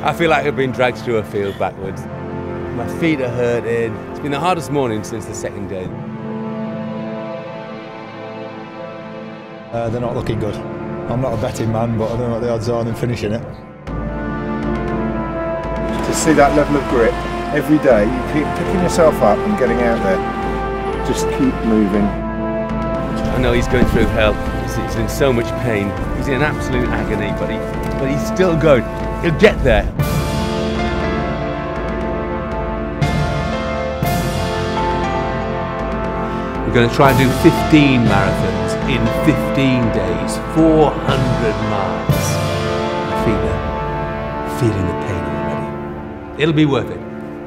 I feel like I've been dragged through a field backwards. My feet are hurting. It's been the hardest morning since the second day. They're not looking good. I'm not a betting man, but I don't know what the odds are on them finishing it. To see that level of grit every day, you keep picking yourself up and getting out there. Just keep moving. I know he's going through hell. He's in so much pain. He's in absolute agony, but he's still going. He'll get there. We're going to try and do 15 marathons in 15 days, 400 miles. I'm feeling the pain already. It'll be worth it.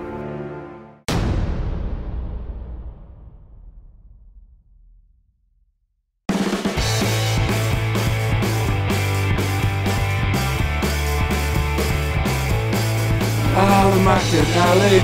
Ah, the Macadali.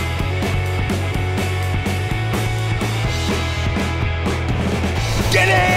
Get it!